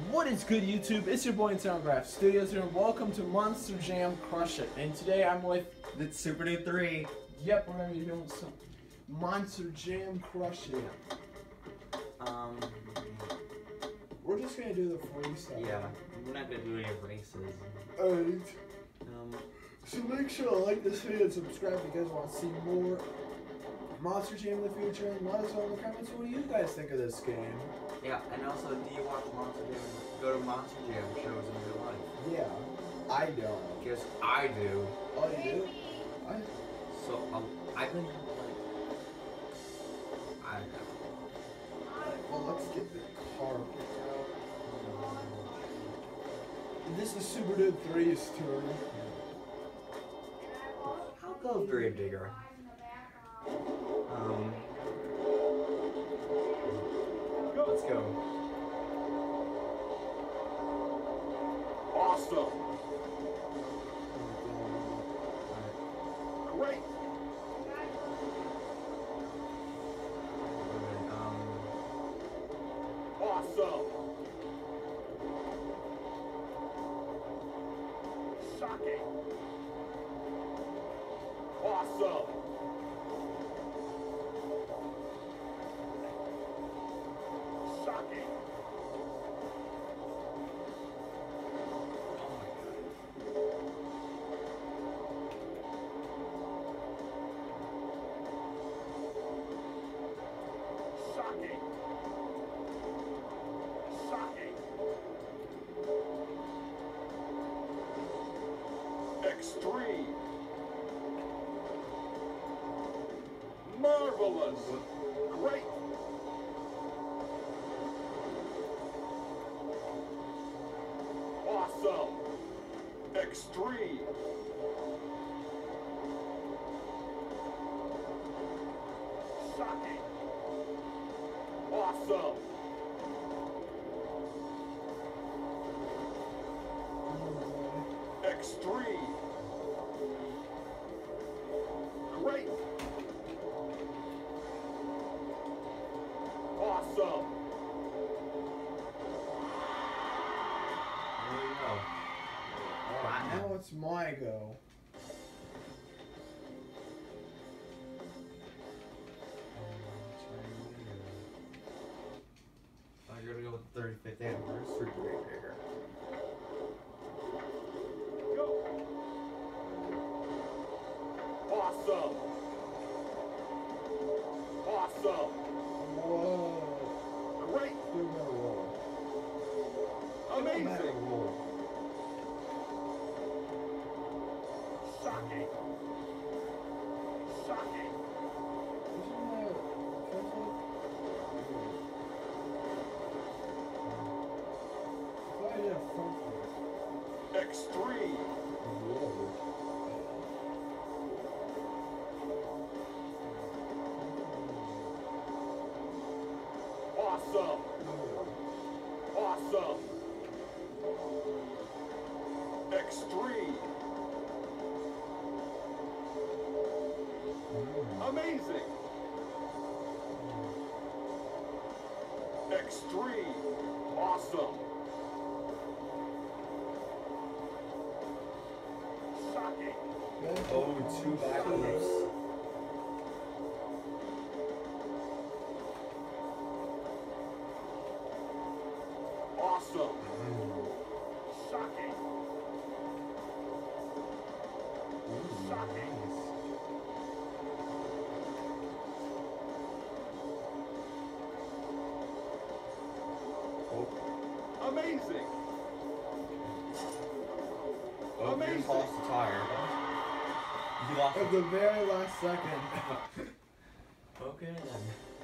What is good, YouTube? It's your boy in Soundgraph Studios here, and welcome to Monster Jam Crush It. And today I'm with the Super Dude 3. Yep, we're gonna be doing some Monster Jam Crush It. We're just gonna do the freestyle. Yeah, we're not gonna do any races. Alright. Um, So make sure to like this video and subscribe if you guys want to see more Monster Jam in the future, and let us know in the comments what do you guys think of this game. yeah, and also, do you watch Monster Jam? Go to Monster Jam shows in real life. Yeah, I don't. Because I do. Oh, you do? So, I've been, like, I don't know. Well, let's get the car picked out. This is Super Dude 3's turn. I'll go Grave Digger. Let's go. Awesome. Great. Awesome. Shocking. Awesome. Shocking. Shocking. Shocking. Extreme. Marvelous. Great. Awesome. Extreme. Shocking. Awesome. Extreme. Great. Awesome. There you go. Alright, now it's my go. I'm gonna go with 35th anniversary Grave Digger. Go. Awesome. Awesome. Whoa. Great. Still gotta roll. Still gotta Amazing. roll. Shocking. Shocking. Isn't that translate? I thought I did a front flip. Extreme. Whoa. Awesome. Awesome. Extreme. Amazing. Extreme. Awesome. Shocking. Oh, 2 backflips. Awesome. Shocking. Shocking. Amazing. Oh, Amazing. you lost the tire. You lost At the very last second. Okay then.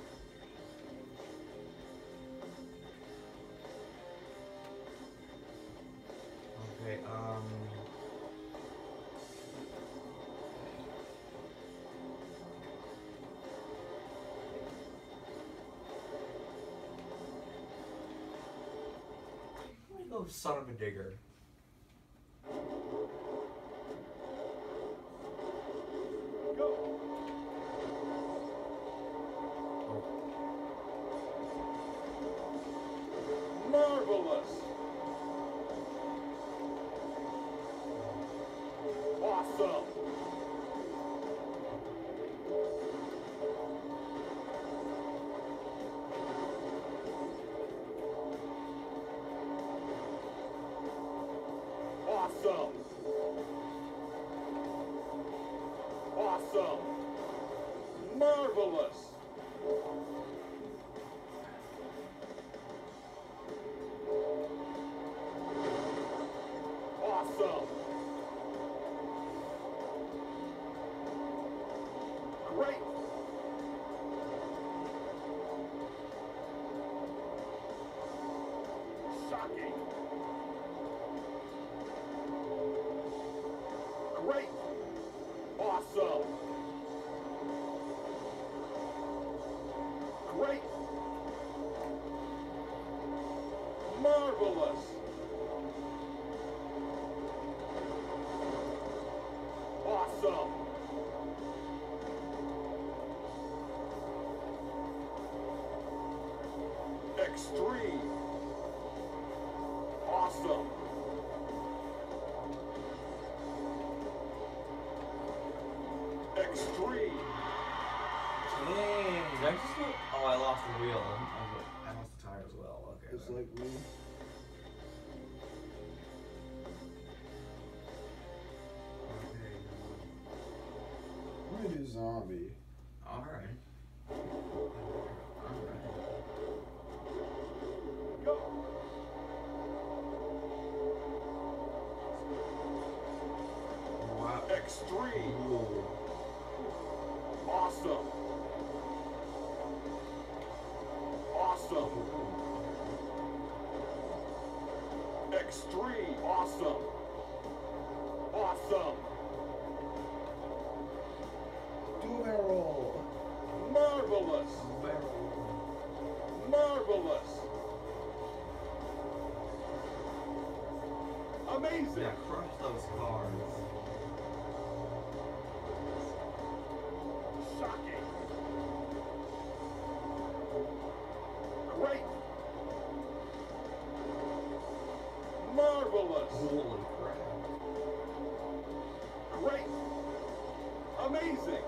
Okay, I'm gonna go Son of a Digger. Go. Marvelous. Marvelous. Awesome. Awesome. Awesome. Marvelous. Awesome. Great. Shocking. Great. Awesome. Great. Marvelous. Awesome. Extreme. Awesome. Extreme. Dang. Did I just go? Oh, I lost the wheel. I lost the tire as well. Okay. Just then. like me. Okay. I'm gonna do zombie. Alright. Alright. Go. Wow. Extreme. Ooh. Awesome. Awesome. Extreme. Awesome. Awesome. Do barrel. Marvelous. Marvelous. Amazing. Yeah, crush those cars. Shocking. Great. Marvelous. Holy crap. Great. Amazing.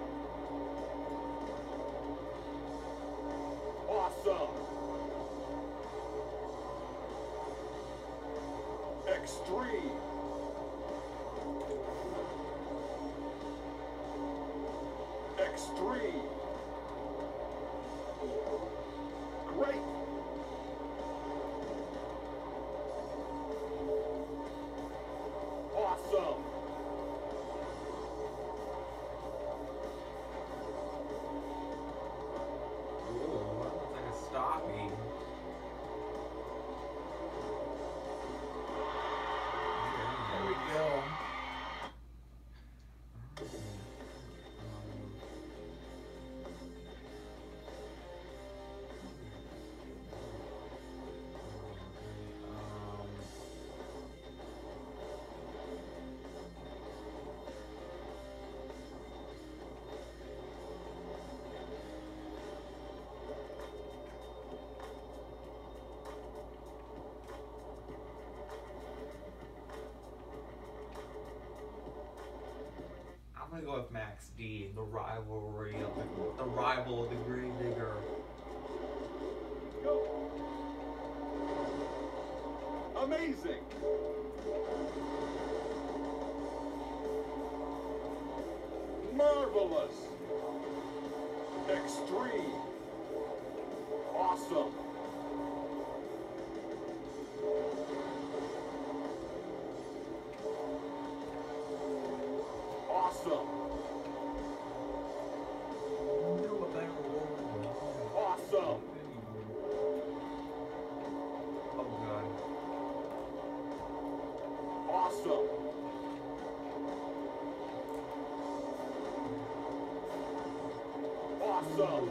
Awesome. Extreme. Extreme. Great. Awesome. Ooh, that looks like a stocking. There we go. I'm gonna go with Max D, the rivalry of the rival of the Grave Digger. Go. Amazing. Marvelous. Extreme. Awesome. Awesome. Awesome. Oh god. Awesome. Awesome.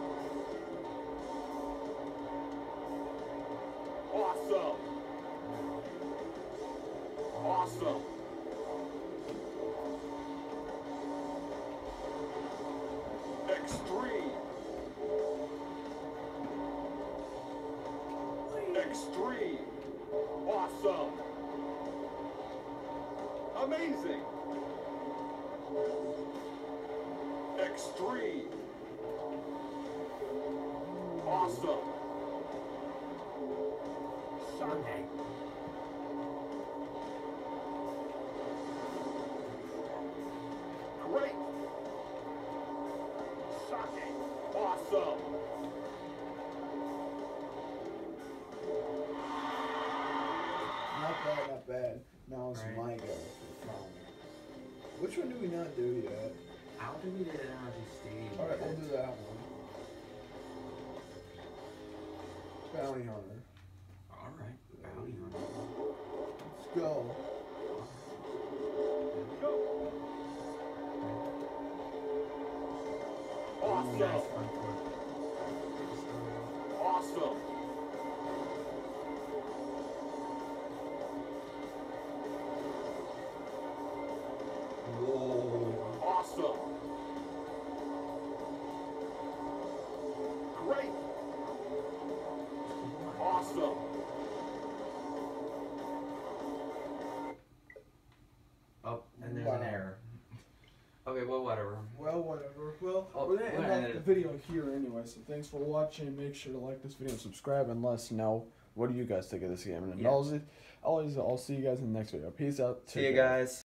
Awesome. Awesome. Extreme. Extreme. Extreme. Awesome. Amazing. Extreme. Awesome. Sunday. Great. Shocking. Awesome. Not bad, not bad. Now it's Right. my go. Which one do we not do yet? How do we get an energy stage? Alright, we'll do that one. Bounty Hunter. Alright, bounty hunter. Let's go. Go. Ooh, nice Awesome. front foot. Awesome. Whoa. Awesome. Great. Awesome. Oh, and there's Wow. an error. Okay, well, whatever. Well, whatever. Well, Oh, we're gonna we're end gonna up the video here anyway. So thanks for watching. Make sure to like this video and subscribe, and let us know what do you guys think of this game. And Yeah. I'll see you guys in the next video. Peace out. See you Take care. guys.